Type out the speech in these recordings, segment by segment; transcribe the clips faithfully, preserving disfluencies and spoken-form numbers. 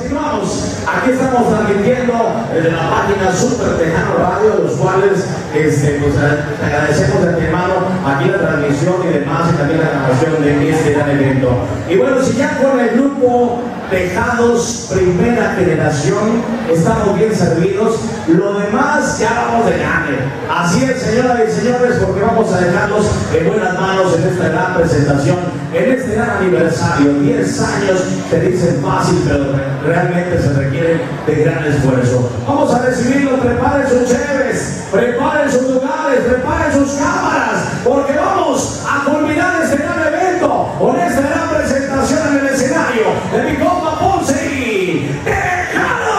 continuamos. Aquí estamos transmitiendo desde la página Super Tejano Radio, los cuales este, pues, agradecemos de antemano aquí la transmisión y demás, y también la grabación de este gran evento. Y bueno, si ya con el grupo Tejados Primera Generación estamos bien servidos, lo demás ya vamos de gane. Así es, señoras y señores, porque vamos a dejarlos en buenas manos en esta gran presentación, en este gran aniversario. diez años se dicen fácil, pero realmente se requiere de gran esfuerzo. Vamos a recibirlo, preparen sus cheves, preparen sus lugares, preparen sus cámaras, porque vamos a culminar este gran evento con esta gran presentación en el escenario de mi compa Ponce y Tejados.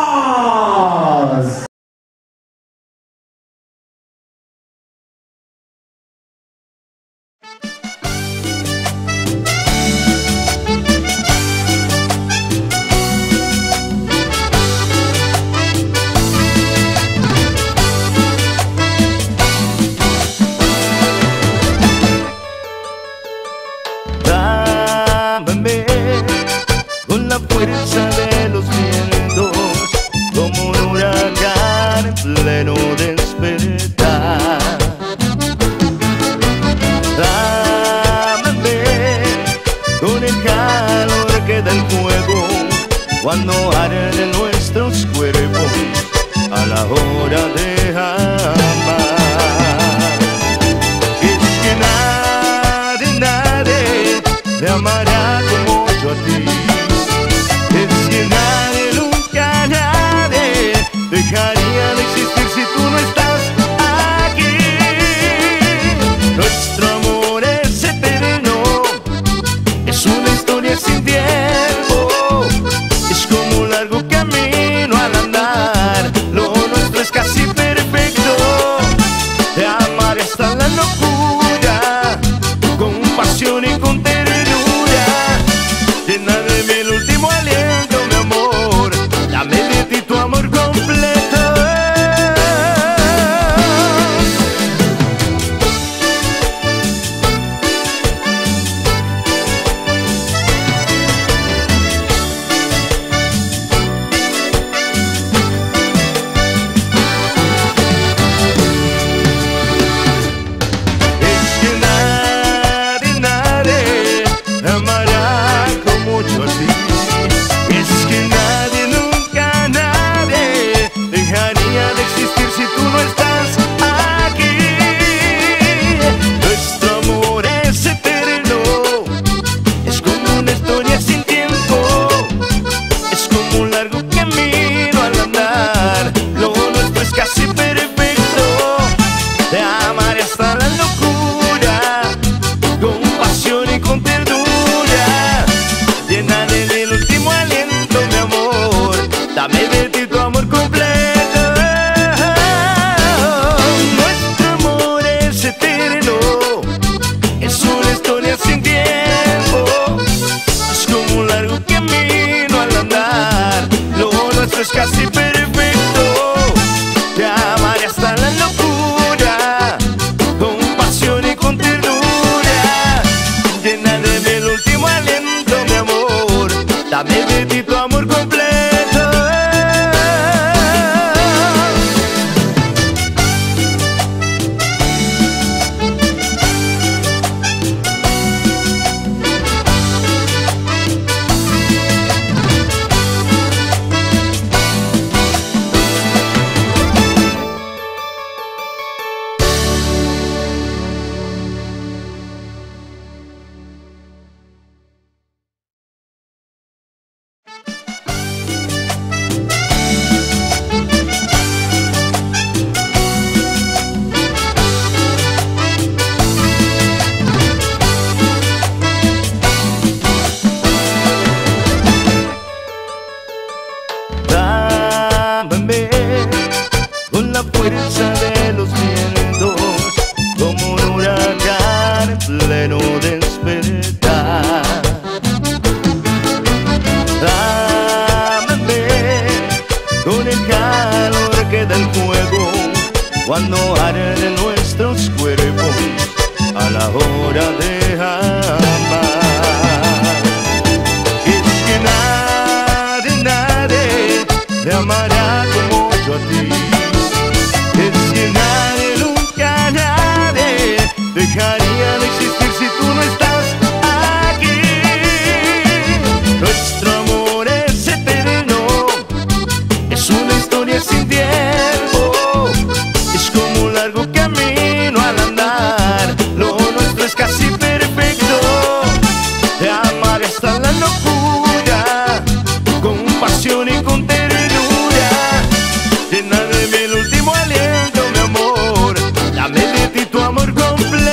Con la fuerza de los vientos, como un huracán en pleno despertar. Dámame con el calor que da el fuego cuando arden nuestros cuerpos a la hora de amar. Es que nadie, nadie te amará como yo a ti. Es que nadie, nunca nadie dejaría de existir si tú no estás aquí. Nuestro amor es eterno, es una historia sin tiempo, es como un largo camino al andar. Lo nuestro es casi perfecto, te amaré hasta la locura, con pasión y con ternura. Llena de mí el último aliento, mi amor, dame de ti tu amor completo. Es que nadie, nadie amará como yo a ti. Es que nadie, nunca nadie dejaría de existir si tú no estás aquí. Nuestro amor es eterno, es como una historia sin tiempo, es como un largo camino al andar. Lo nuestro es casi perfecto, te amaré hasta la locura, con pasión y con ternura. Llena del último aliento, mi amor, dame de ti tu amor completo. Nuestro amor es eterno, es una historia sin tiempo, es como un largo camino al andar. Lo nuestro es casi perfecto, te amaré hasta la locura, con pasión y con ternura. Llena de mí el último aliento, mi amor, dame de ti tu amor completo. Dámame con la fuerza de los vientos, como un huracán en pleno despertar. Dámame con el calor que da el fuego cuando arden nuestros cuerpos a la hora de amar. Es que nadie, nadie te amará como yo a ti. Es que nadie, nunca nadie dejaría de existir si tú no estás aquí. Nuestro amor es eterno, es una historia sin tiempo, es como un largo camino al andar, lo nuestro es casi perfecto. Te amaré hasta la locura, con pasión y con ternura. Llena de mí el último aliento, mi amor, dame de ti tu amor completo.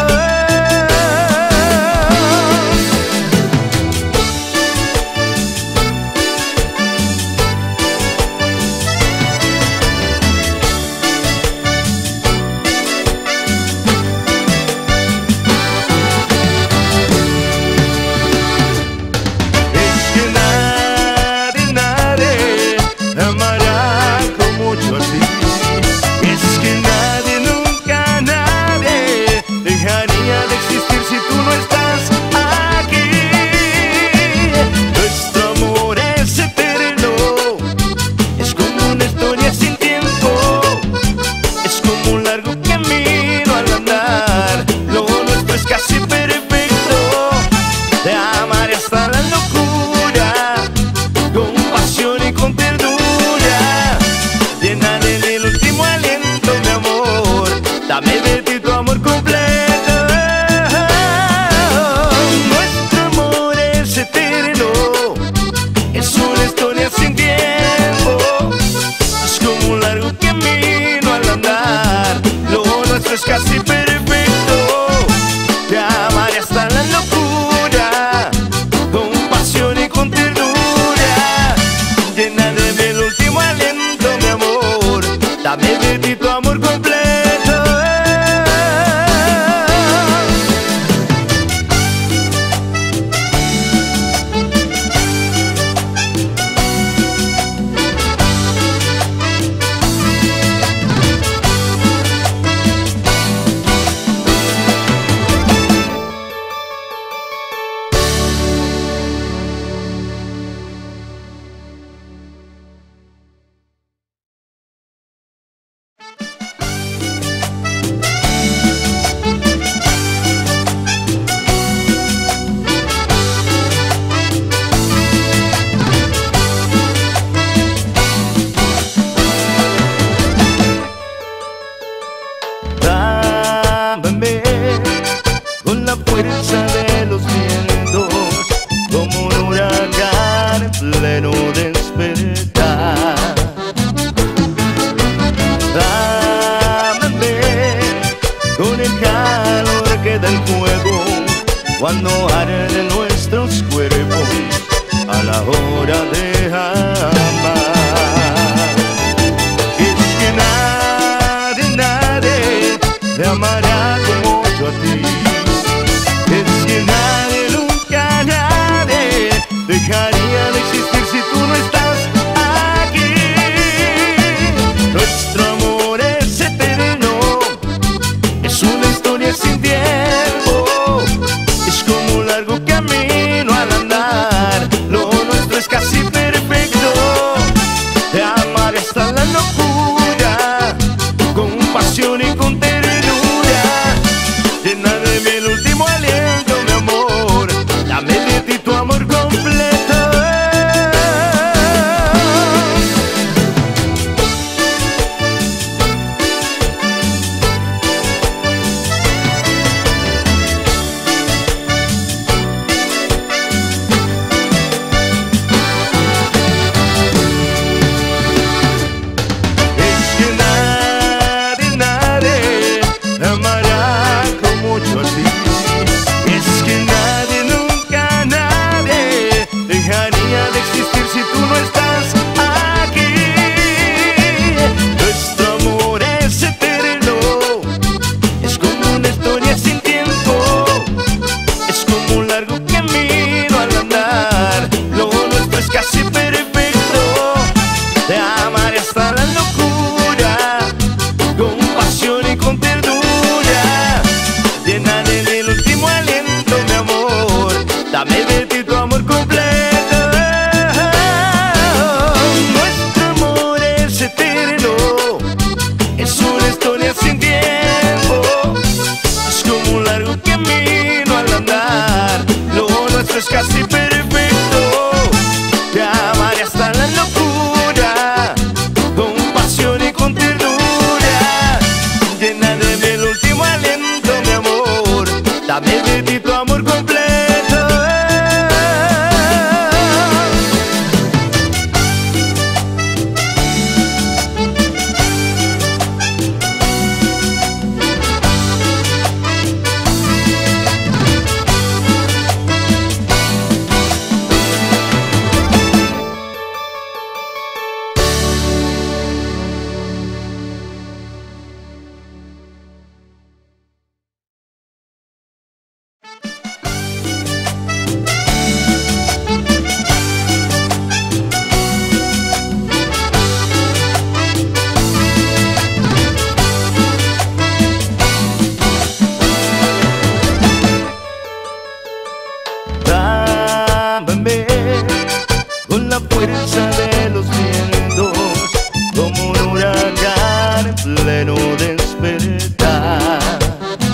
Dame de ti tu amor completo. Nuestro amor es eterno, es una historia sin tiempo, es como un largo camino al andar, lo nuestro es casi perfecto. Te amaré hasta la locura, con pasión y con ternura. Llena de mí el último aliento, mi amor, dame de ti tu amor completo. Con la fuerza de los vientos, como un huracán en pleno despertar. Dámame con el calor que da el fuego cuando arden nuestros cuerpos a la hora de amar. Es que nadie, nadie te amará como yo a ti. Es que nadie, nunca nadie dejaría de existir si tú no estás aquí. Nuestro amor es eterno, es una historia sin tiempo, es como un largo camino al andar, lo nuestro es casi perfecto. la fuerza de los vientos, como un huracán en pleno despertar.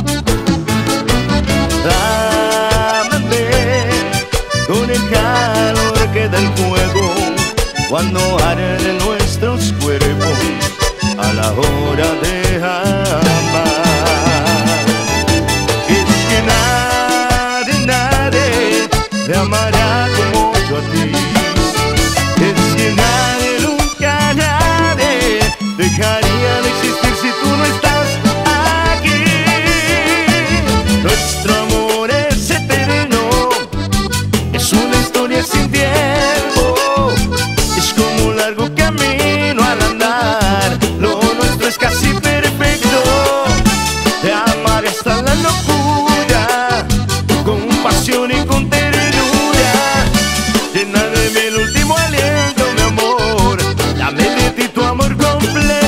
Ámame con el calor que da el fuego cuando arden nuestros cuerpos a la hora de amar. Es que nadie, nadie te amará como yo a ti. Es que nadie, nunca nadie dejaría de existir si tú no estás aquí. Nuestro amor es eterno, es una historia sin tiempo, es como un largo camino al andar. Lo nuestro es casi perfecto, te amaré hasta la locura, con pasión y con ternura. Llena de mí el último aliento, mi amor, dame de ti tu amor completo.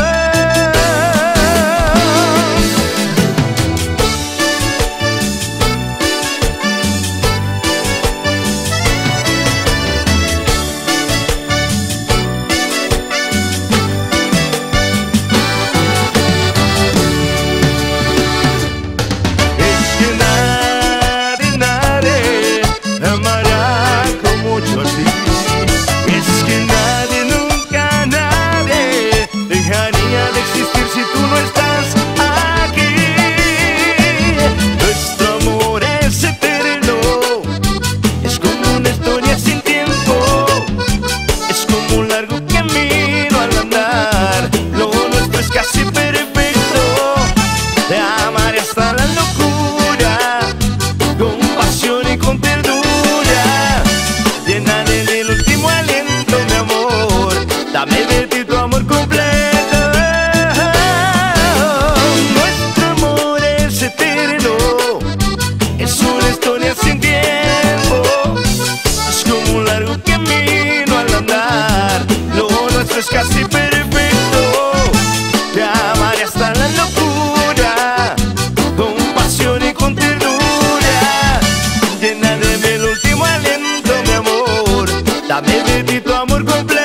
Casi perfecto, te amaré hasta la locura, con pasión y con ternura. Llena de mí el último aliento, mi amor, dame de ti tu amor completo.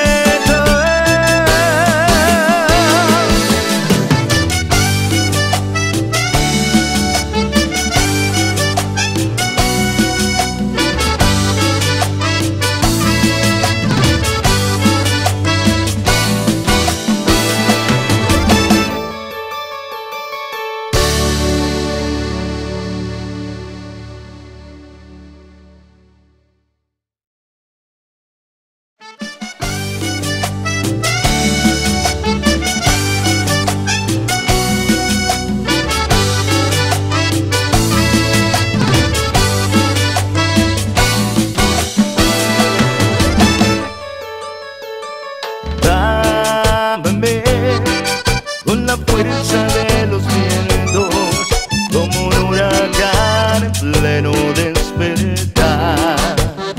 Con la fuerza de los vientos, como un huracán en pleno despertar.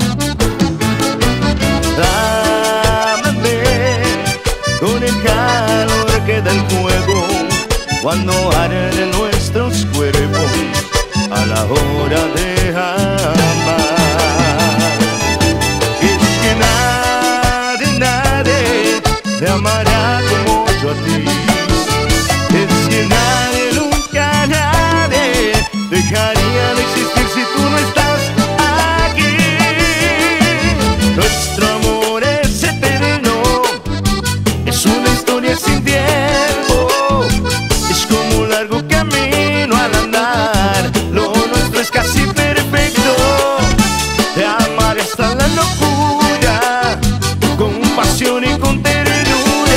Ámame con el calor que da el fuego cuando arden nuestros cuerpos a la hora de amar. Es que nadie, nadie te amará como yo a ti. Es que nadie, nunca nadie dejaría de existir si tú no estás aquí. Nuestro amor es eterno, es una historia sin tiempo, es como un largo camino al andar. Lo nuestro es casi perfecto, te amaré hasta la locura, con pasión y con ternura.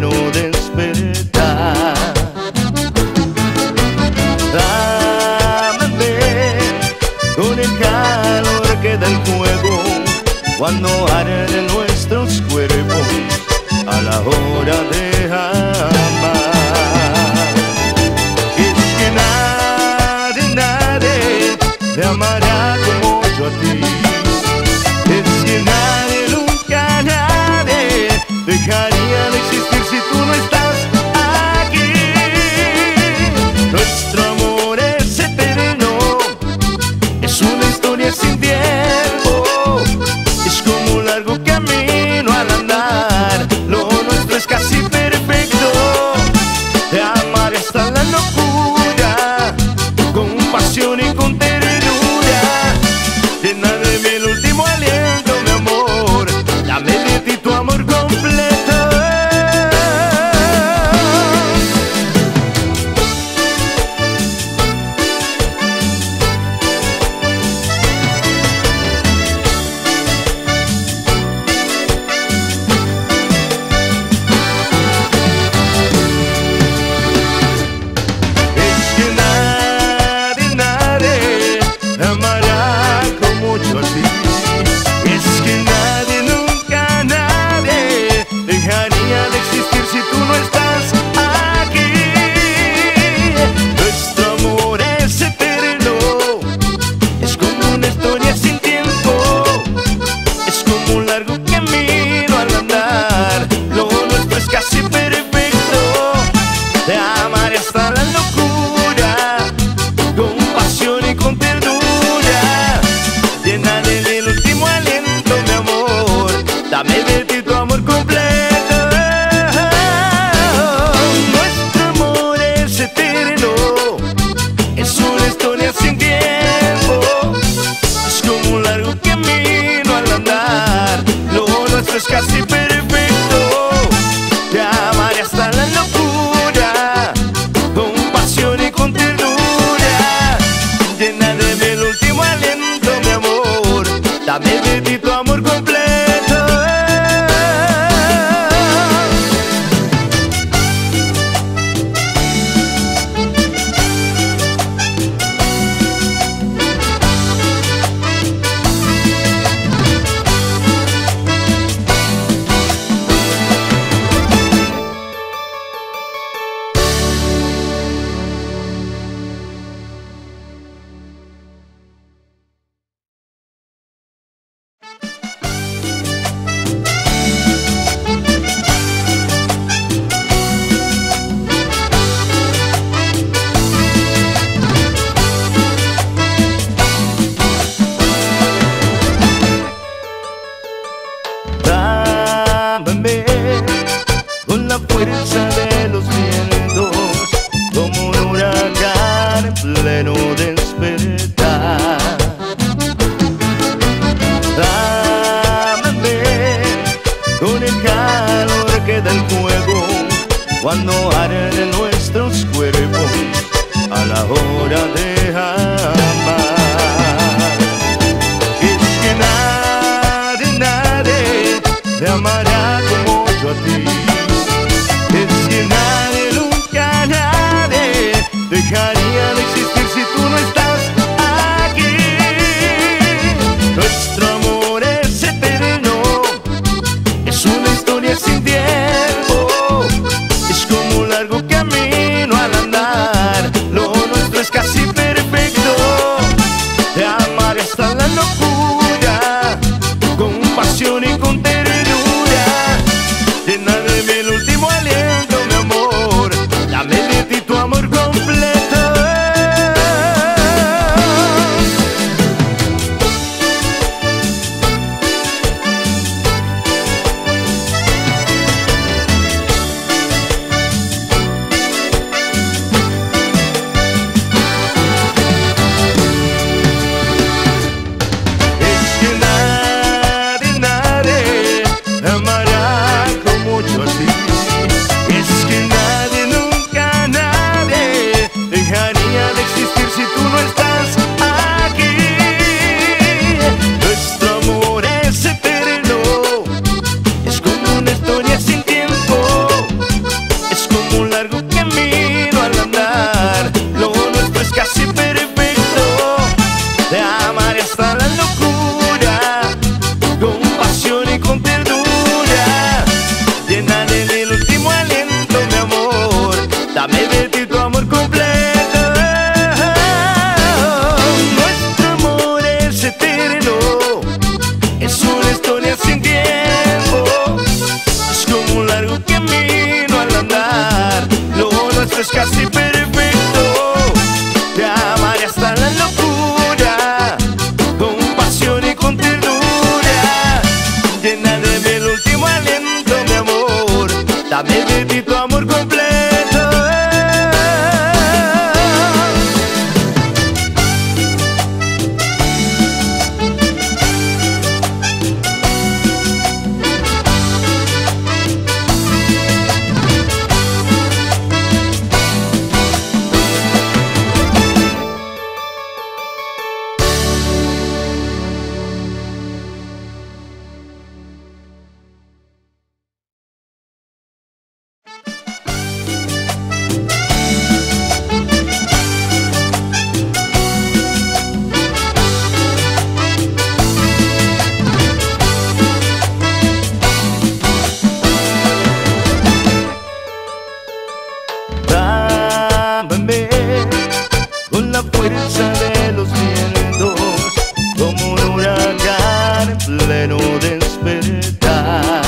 pleno despertar. Ámame con el calor que da el fuego cuando arden nuestros cuerpos a la hora de amar. Es que nadie, nadie te amará como yo a ti. Es que nadie, nunca nadie dejaría de existir si tú no estás aquí. Nuestro amor es eterno, es una historia sin tiempo, es como un largo camino al andar. Lo nuestro es casi perfecto, te amaré hasta la locura, con pasión y con ternura. Lléname el último aliento, mi amor, dame de ti tu amor completo. Dame de ti tu amor completo. Nuestro amor es eterno, es una historia sin tiempo, es como un largo camino al andar. Lo nuestro es casi perfecto, te amaré hasta la locura, con pasión y con ternura. Lléname el último aliento, mi amor, dame de ti tu amor completo. Con la fuerza de los vientos, como un huracán en pleno despertar. Ámame con el calor que da el fuego cuando arden nuestros cuerpos a la hora de amar. Es que nadie, nadie te amará como yo a ti. Es que nadie, nunca nadie dejaría de existir si tú no estás aquí. Nuestro amor es eterno, es una historia sin tiempo, es como un largo camino al andar. Lo nuestro es casi perfecto, te amaré hasta la locura, con pasión y con ternura. dame de ti tu amor completo. Nuestro amor es eterno, es una historia sin tiempo, es como un largo camino al andar, lo nuestro es casi perfecto. Te amaré hasta la locura, con pasión y con ternura, llena de mí el último aliento, mi amor, dame de ti tu amor completo. Con la fuerza de los vientos, como un huracán en pleno despertar.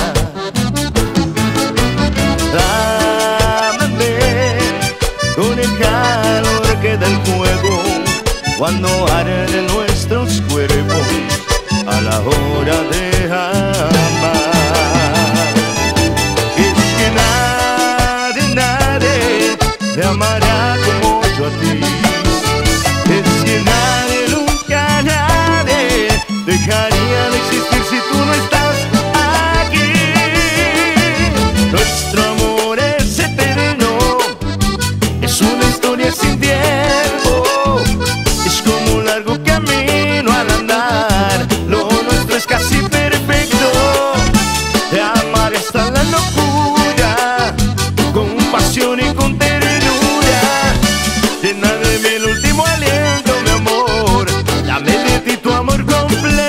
Dámame con el calor que da el fuego cuando arde nuestros cuerpos a la hora de amar. Es que nadie, nadie te amará como yo a ti. Es que nadie, nunca nadie dejaría de existir si tú no estás aquí. Nuestro amor es eterno, es una historia sin tiempo, es como un largo camino al andar, lo nuestro es casi perfecto. Te amaré hasta la locura, con pasión y con ternura, llena de mí el último aliento, mi amor, dame de ti tu amor completo.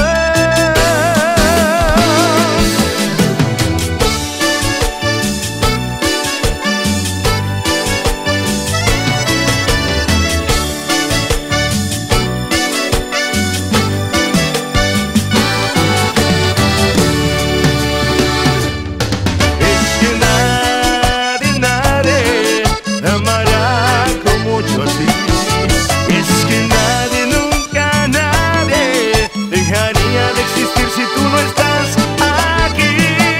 Es que nadie, nadie amará como yo a ti. Es que nadie, nunca nadie dejaría de existir si tú no estás aquí.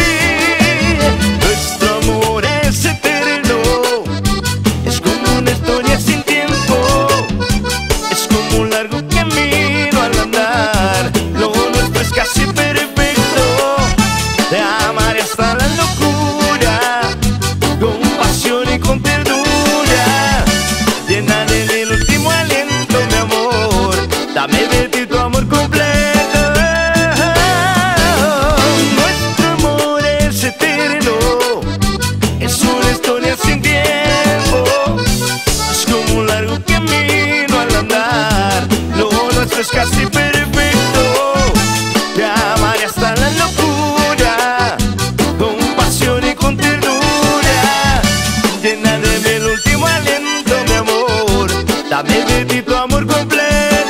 Nuestro amor es eterno, es como una historia sin tiempo, es como un largo camino al andar, lo nuestro es casi perfecto. Te amaré hasta la locura, con pasión y con ternura, llena de el último aliento, mi amor, dame de ti tu amor completo. Nuestro amor es eterno, es una historia sin tiempo, es como un largo camino al andar, lo nuestro es casi perfecto. Te amaré hasta la locura, con pasión y con ternura, llena de mí el último aliento, mi amor, dame de ti tu amor completo.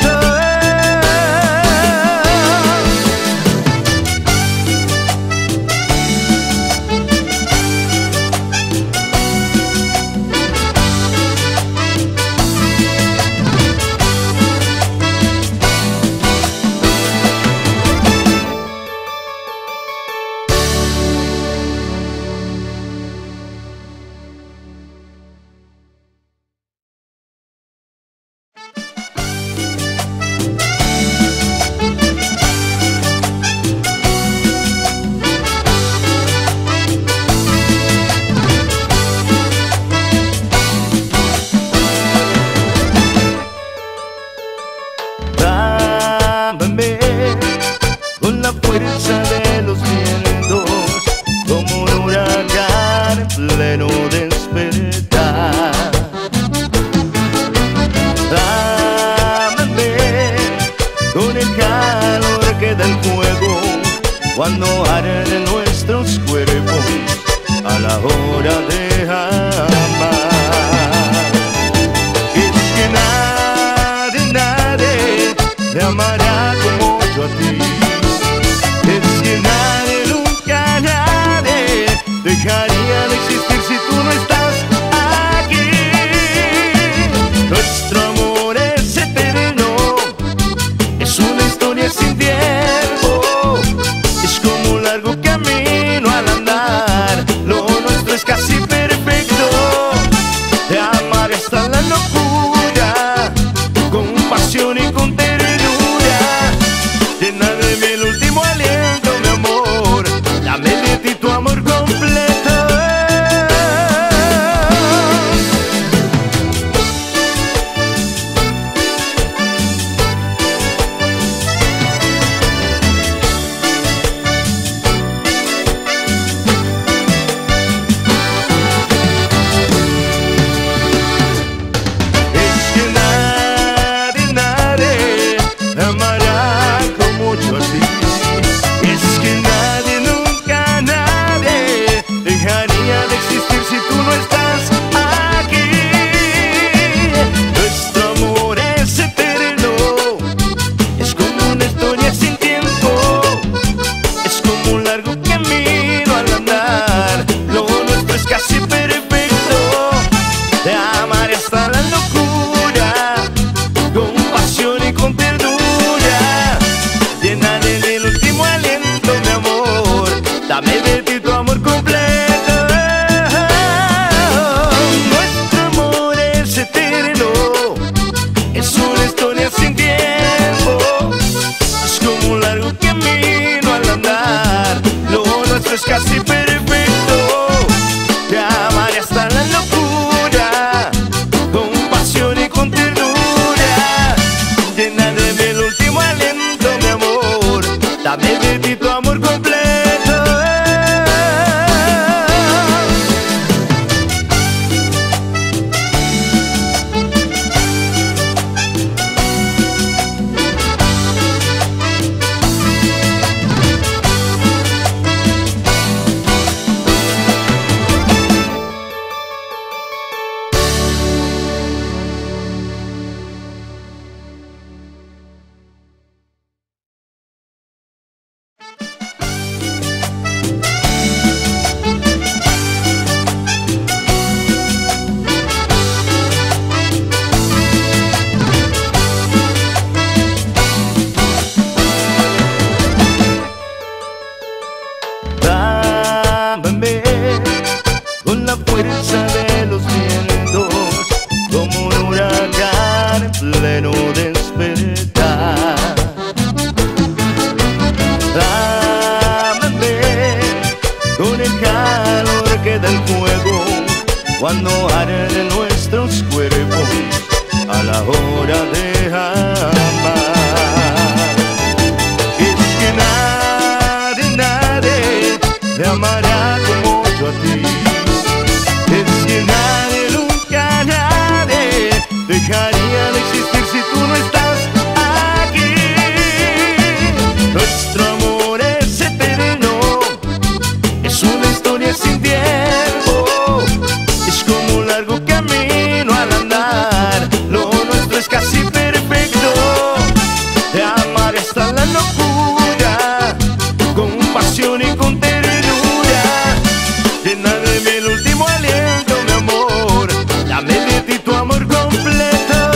cuando arden nuestros cuerpos a la hora de amar. fuego cuando arden nuestros cuerpos a la hora de amar. Es que nadie, nadie te amará como yo a ti. Es que nadie, nunca nadie dejaría de existir si tú no estás aquí. Nuestro amor es eterno, es una historia sin tiempo, es como un largo camino al andar. Lo nuestro es casi perfecto, te amaré hasta la locura, con pasión y con ternura. Llena de mí el último aliento, mi amor, dame de ti tu amor completo.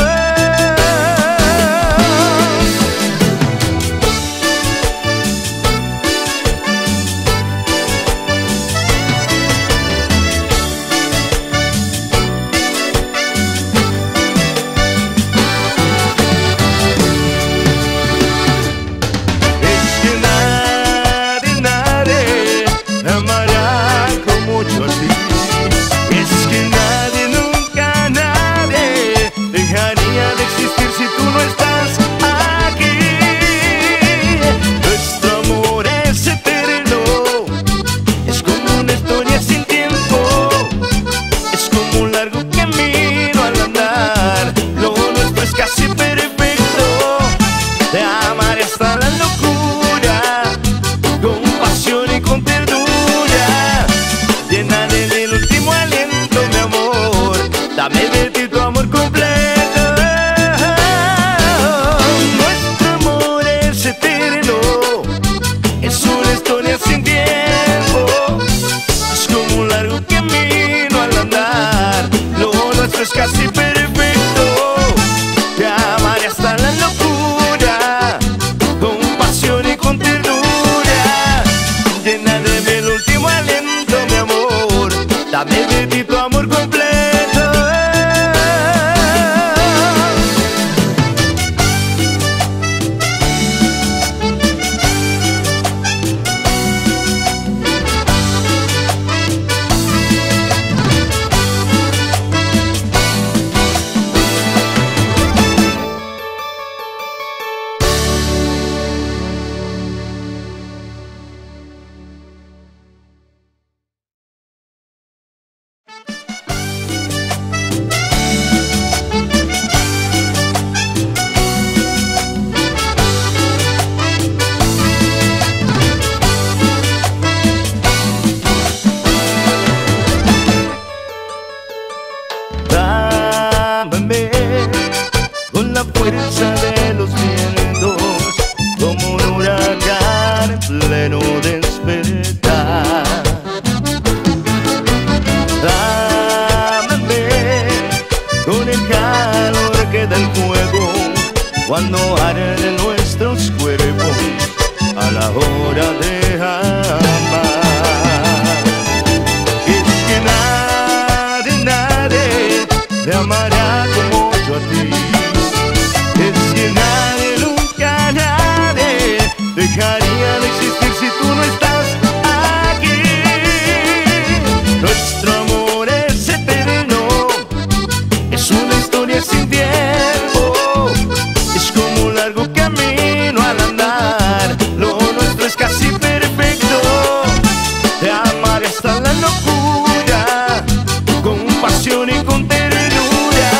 Dame de ti tu amor completo. Nuestro amor es eterno, es una historia sin tiempo, es como un largo camino al andar. Lo nuestro es casi perfecto, te amaré hasta la locura, con pasión y con ternura. Llena de mí el último aliento, mi amor, dame de ti tu amor completo. Con la fuerza de los vientos, como un huracán en pleno despertar. Dámame con el calor que da el fuego cuando arden nuestros cuerpos a la hora de amar. Es que nadie, nadie te amará como yo a ti. Es que nadie, nunca nadie dejaría de existir si tú no estás aquí. Nuestro amor es eterno, es una historia sin tiempo, es como un largo camino al andar. Lo nuestro es casi perfecto, te amaré hasta la locura, con pasión y con ternura.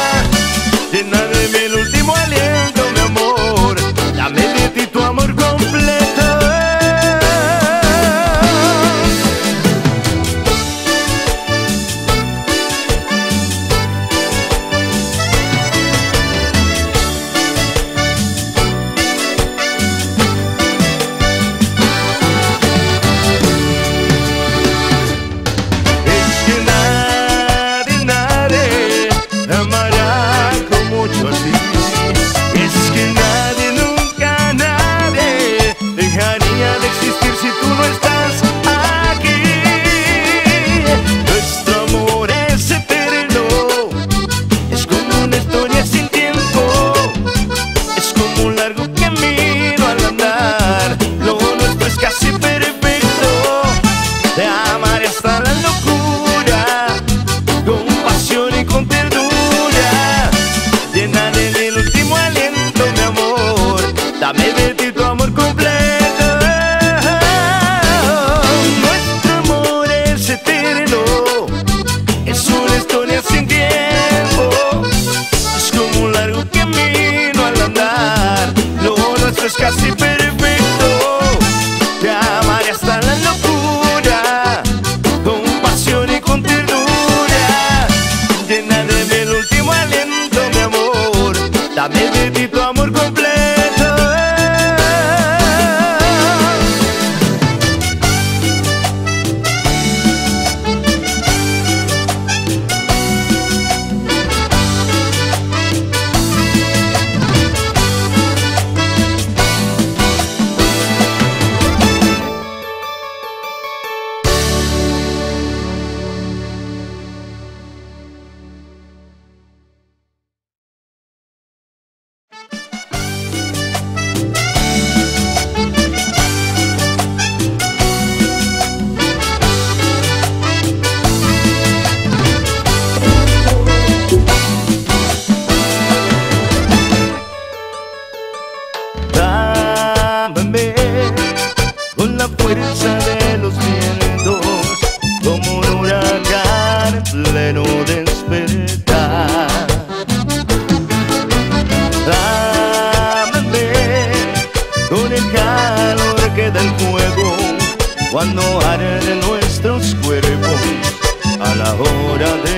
hora de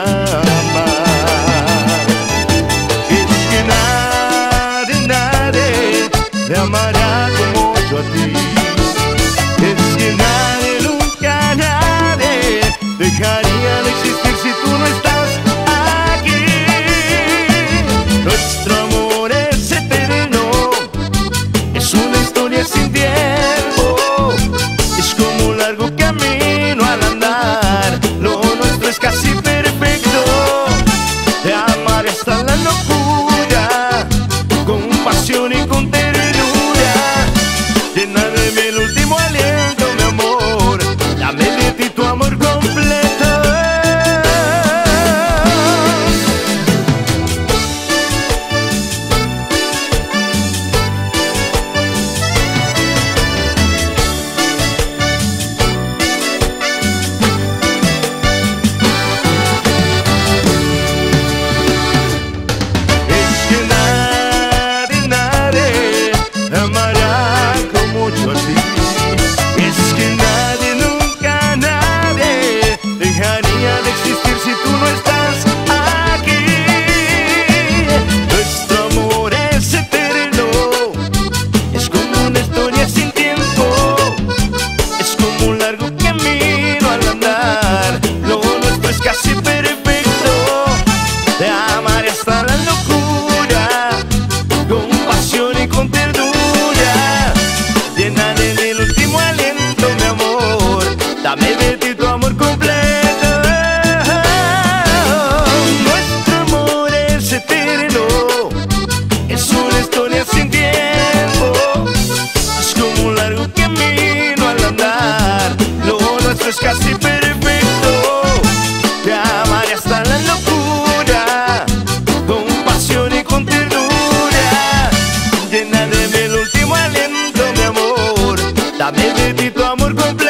amar. Es que nadie, nadie te amará como yo a ti. Es que nadie, nunca nadie dejaría de existir si tú no estás aquí. Nuestro amor es eterno, es una historia sin tiempo, es como un largo camino al andar. Lo nuestro es casi perfecto, te amaré hasta la locura, con pasión y con ternura. Llena de mí el último aliento, mi amor, dame de ti tu amor completo. Es que nadie, nadie te amará como yo a ti. Es que nadie, nunca nadie dejaría de existir si tú no estás aquí. Nuestro amor es eterno, es como una historia sin tiempo, es como un largo camino al andar. Lo nuestro es casi perfecto, te amaré hasta la locura, con pasión y con ternura. Llena de mí el último aliento, mi amor, dame de ti tu amor completo. Nuestro amor es eterno, es una historia sin tiempo, es como un largo camino al andar. Lo nuestro es casi perfecto, te amaré hasta la locura, con pasión y con ternura. Llena de mí el último aliento, mi amor, dame de ti tu amor completo.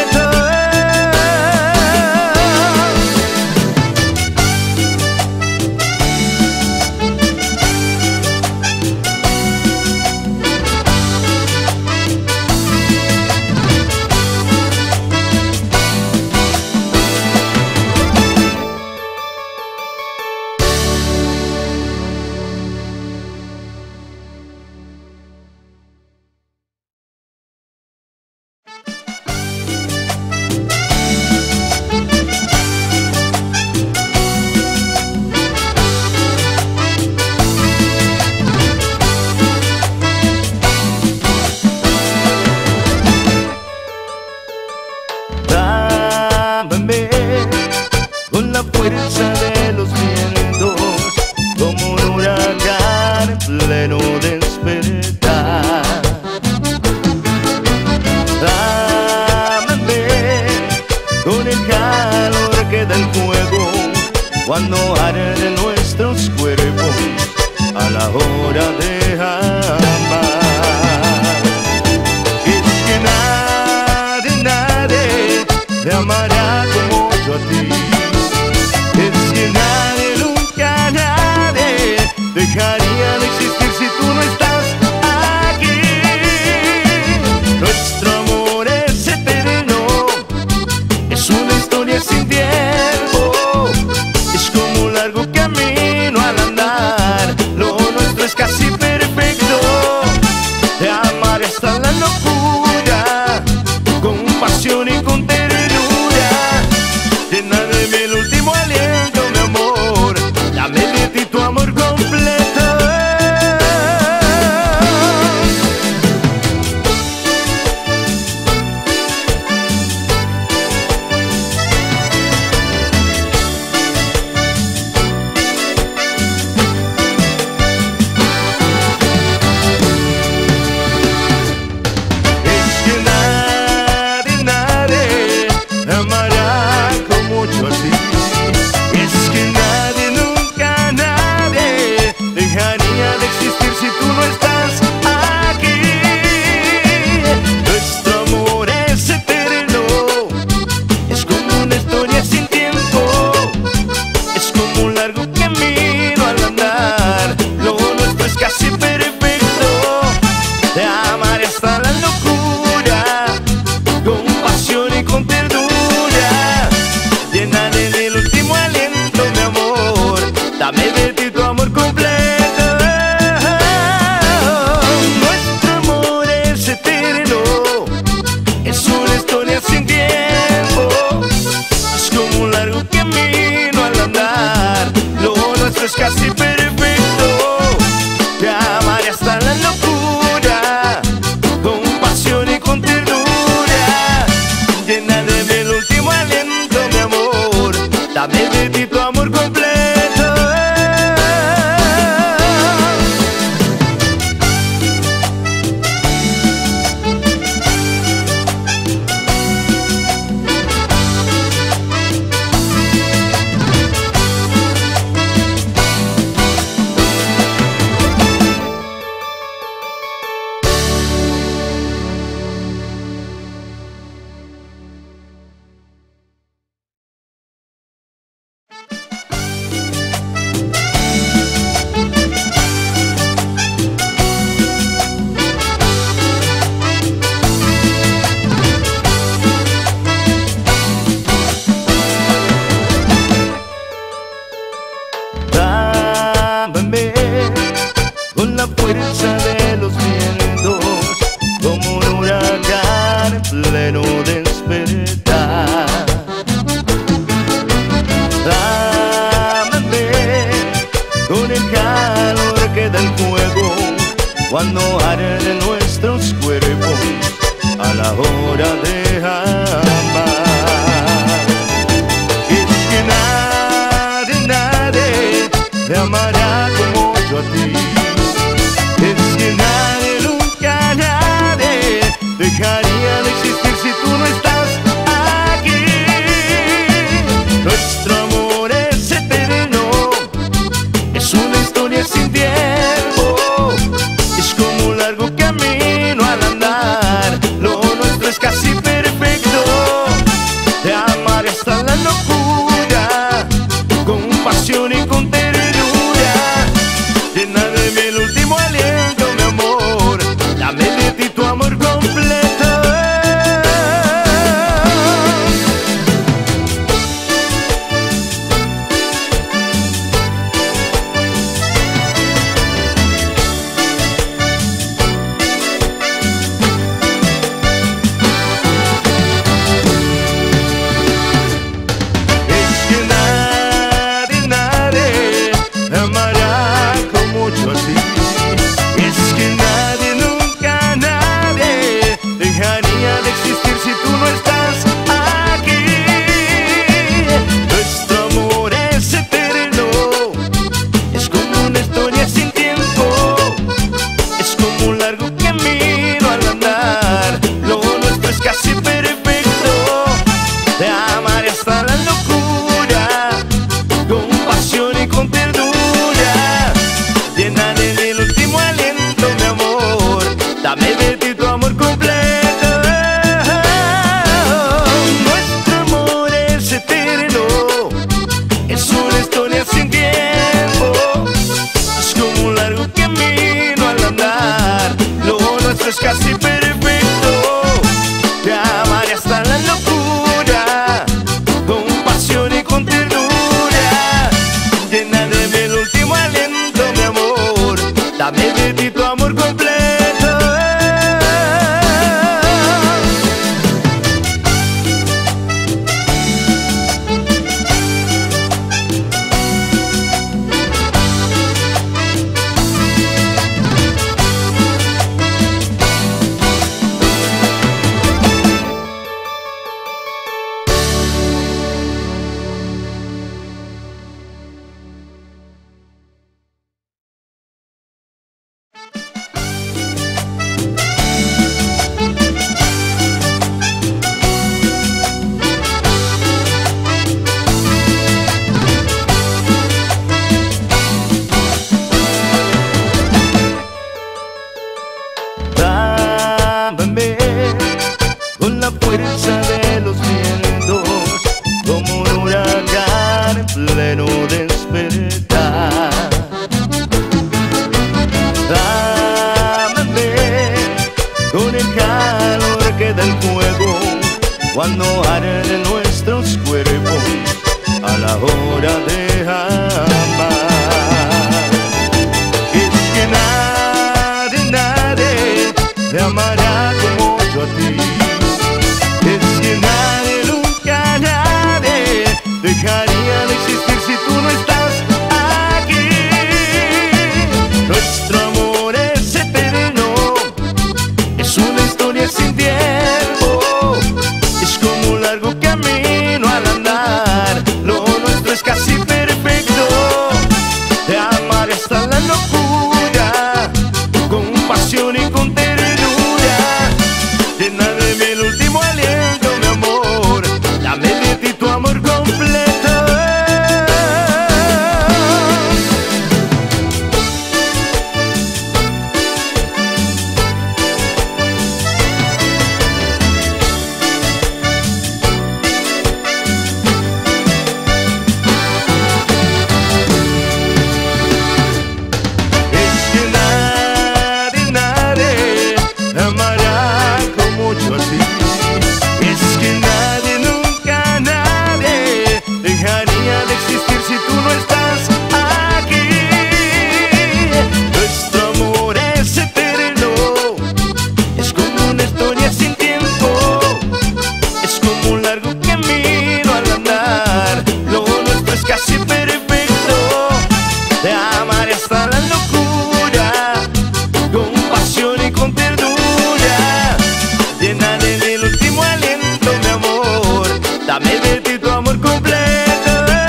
Dámame con la fuerza de los vientos, como un huracán en pleno despertar. Dámame con el calor que da el fuego cuando arden nuestros cuerpos a la hora de amar. Es que nadie, nadie te amará como yo a ti. Es que nadie, nunca nadie dejaría de existir si tú no estás aquí. Nuestro amor es eterno, es una historia sin tiempo, es como un largo camino al andar. Lo nuestro es casi perfecto, te amaré hasta la locura, con pasión y con ternura. Llena de mí el último aliento, mi amor, dame de ti tu amor completo. Es que nadie, nadie te amará como yo a ti. dame de ti tu amor completo. Con la fuerza de los vientos, como un huracán en pleno despertar. Dámame con el calor que da el fuego cuando arden nuestros cuerpos a la hora de amar. Es que nadie, nadie te amará como yo a ti. Es que nadie, nunca nadie dejaría de existir si tú no estás aquí. Nuestro amor es eterno, es una historia sin tiempo, es como un largo camino al andar, lo nuestro es casi perfecto. Te amaré hasta la locura, con pasión y con ternura. Llena de mí el último aliento, mi amor, dame de ti tu amor completo. Es que nadie, nadie te amará como yo a ti. Es que nadie, nunca nadie dejaría de existir si tú no estás aquí. Nuestro amor es eterno, es como una historia sin tiempo, es como un largo camino al andar, lo nuestro es casi perfecto. Te amaré hasta la locura, con pasión y con ternura. Llena de mí el último aliento, mi amor, dame de ti tu amor completo. Nuestro amor es eterno, es una historia sin tiempo, es como un largo camino al andar, lo nuestro es casi perfecto. Te amaré hasta la locura, con pasión y con ternura. Llena de mí el último aliento, mi amor, dame de ti tu amor completo. Dámame con la fuerza de los vientos, como un huracán en pleno despertar. Dámame con el calor que da el fuego cuando arden nuestros cuerpos a la hora de amar. Es que nadie, nadie te amará como yo a ti. Es que nadie, nunca nadie dejaría de existir si tú no estás aquí. Nuestro amor es eterno, es una historia sin tiempo, es como un largo camino al andar, lo nuestro es si tú no estás aquí. Nuestro amor es eterno, es como una historia sin tiempo, es como un largo camino al andar. Lo nuestro es casi perfecto, te amaré hasta la locura, con pasión y con ternura. Llenaré del último aliento, mi amor, dame de ti tu amor completo.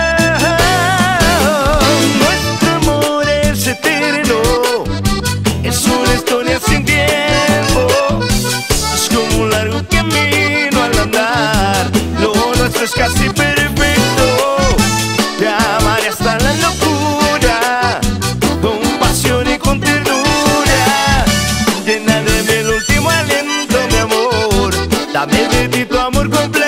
Nuestro amor es eterno, es una historia sin tiempo, es como un largo camino al andar. Lo nuestro es casi perfecto, te amaré hasta la locura, con pasión y con ternura. Llenaré del último aliento, mi amor, dame de ti tu amor completo.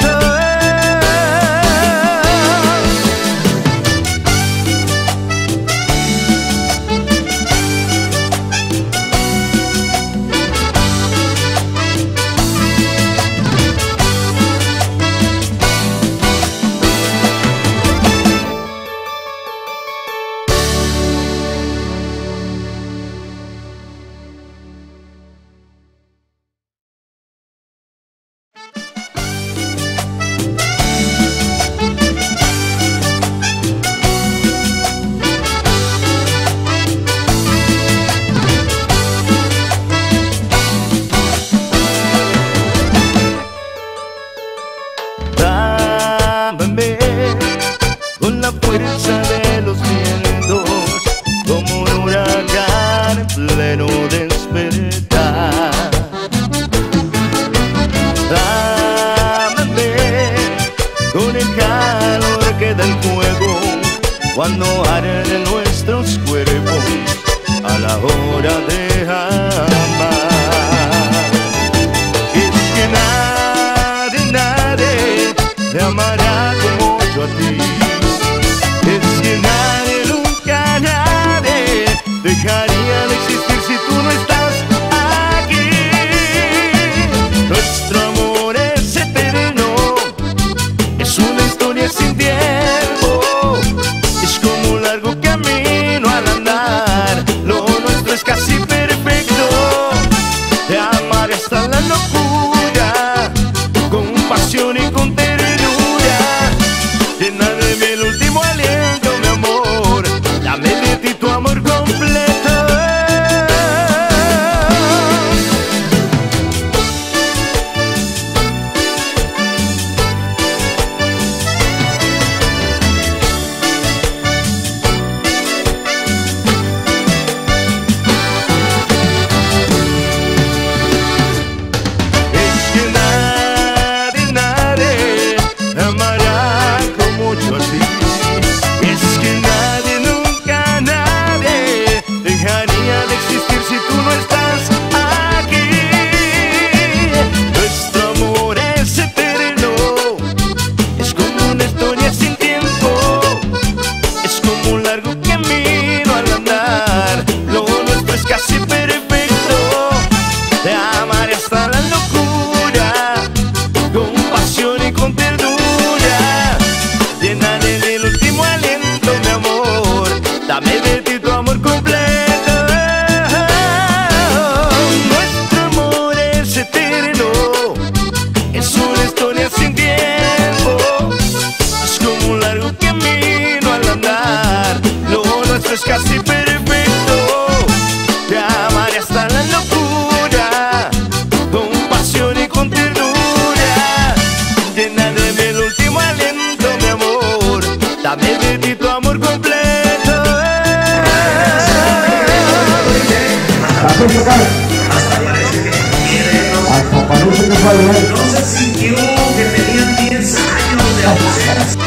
Dámame con la fuerza de los vientos, como un huracán en pleno despertar. Dámame con el calor que da el fuego cuando arden nuestros cuerpos a la hora de amar. Es que nadie, nadie te amará como yo a ti. Es que nadie, nunca nadie dejaría de existir si tú no estás aquí. Nuestro amor es eterno, es una historia sin tiempo, es como un largo camino al andar. Lo nuestro es casi perfecto, te amaré hasta la locura, con pasión y con ternura. Llenarme el último aliento, mi amor, dame de ti tu amor completo. Es que nadie, nadie amará como yo a ti. Es que nadie, nunca nadie dejaría de existir si tú no estás aquí. Nuestro amor es eterno, es como una historia sin tiempo, es como un largo camino al andar. Lo nuestro es casi perfecto, te amaré hasta la locura, con pasión y con ternura. Llenaré del último aliento, mi amor, dame de ti tu amor completo. Nuestro amor es eterno, es una historia sin tiempo, es como un largo camino al andar. Lo nuestro es casi perfecto, te amaré hasta la locura, con pasión y con ternura. Llenaré del último aliento, mi amor, dame de ti tu amor completo. Hasta parece que fue bien. No se sintió que tenían diez años de ausencia.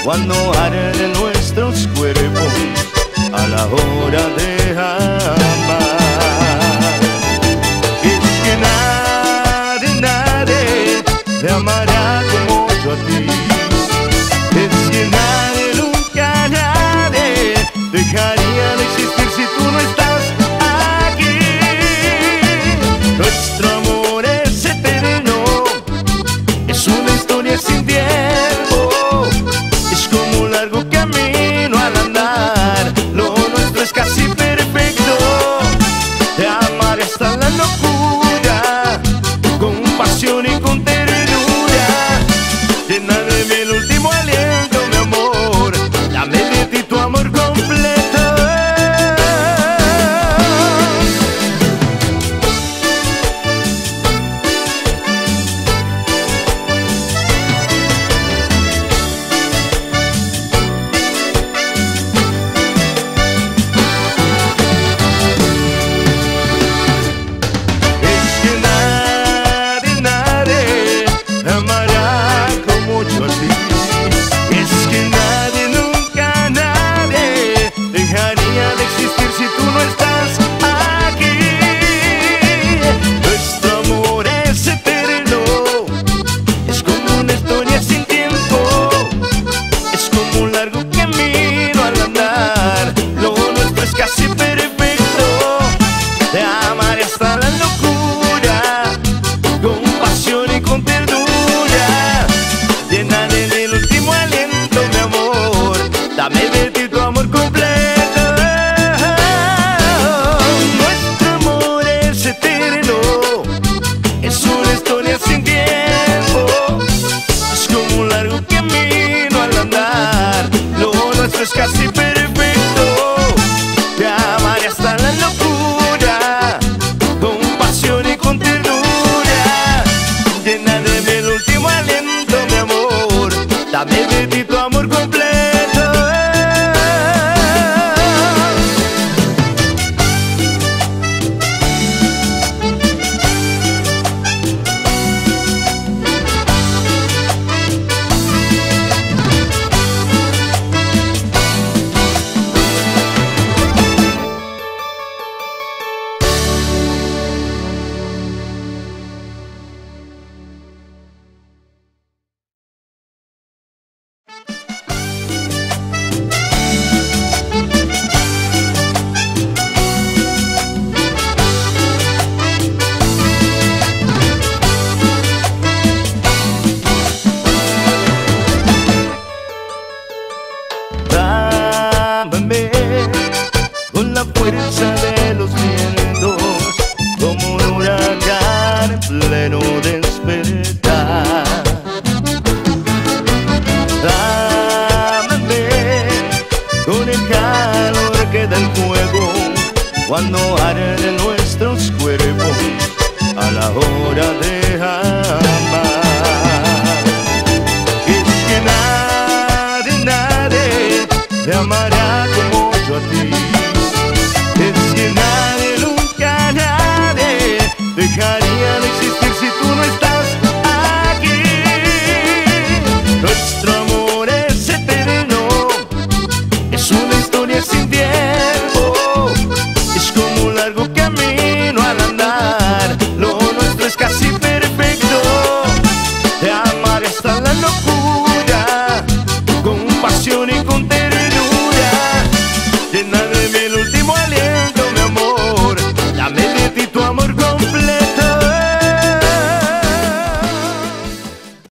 cuando arden nuestros cuerpos a la hora de amar. Es que nadie, nadie te amará como yo a ti. Es que nadie, nunca nadie dejaría de existir si tú no estás aquí. Nuestro amor es eterno, es una historia sin tiempo, es como un largo camino al andar. Lo nuestro es casi perfecto, te amaré hasta la locura, con pasión y con ternura. Llena de mí el último aliento, mi amor, dame de ti tu amor completo. Es que nadie, nadie te amará como yo a ti. Es que nadie, nunca nadie dejaría de existir si tú no estás aquí. Nuestro amor es eterno, es como una historia sin tiempo, es como un largo camino al andar. Lo nuestro es casi perfecto, te amaré hasta la locura, con pasión y con ternura. Llena de el último aliento, mi amor, dame de ti tu amor completo. Nuestro amor es eterno, es una historia sin tiempo, es como un largo camino al andar. Lo nuestro es casi perfecto, te amaré hasta la locura, con pasión y con ternura. Llena de mí el último aliento, mi amor, dame de ti tu amor completo. Dámame con la fuerza de los vientos, como un huracán en pleno despertar. Dámame con el calor que da el fuego cuando arden nuestros cuerpos a la hora de amar. Es que nadie, nadie te amará como yo a ti. Es que nadie, nunca nadie dejaría de